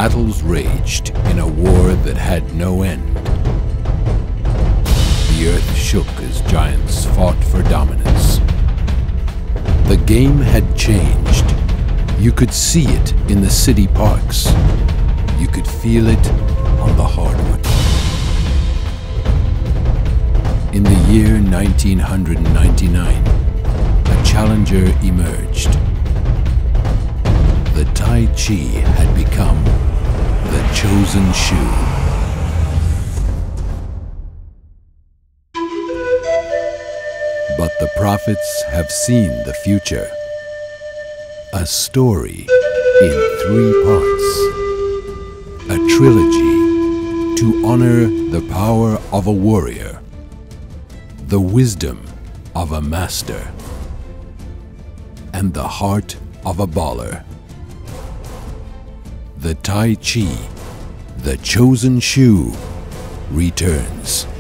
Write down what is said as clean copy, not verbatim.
battles raged in a war that had no end. The earth shook as giants fought for dominance. The game had changed. You could see it in the city parks. You could feel it on the hardwood. In the year 1999, a challenger emerged. The TaiChi had become the chosen shoe. But the prophets have seen the future. A story in 3 parts. A trilogy to honor the power of a warrior, the wisdom of a master, and the heart of a baller. The TaiChi, the chosen shoe, returns.